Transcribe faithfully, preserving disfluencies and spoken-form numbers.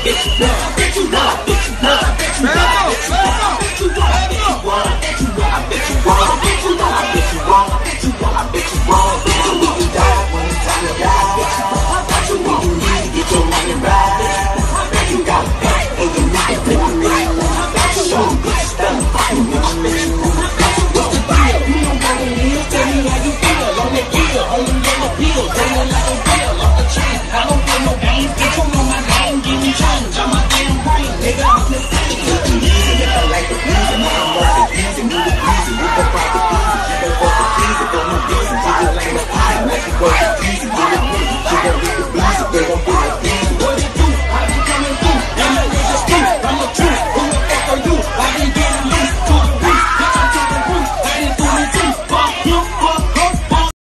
bet you won't. I bet you won't. I bet you won't. I bet you won't. I bet you won't. I bet you won't. I bet you won't. I bet you won't. I bet you won't. I bet you won't. I bet you won't.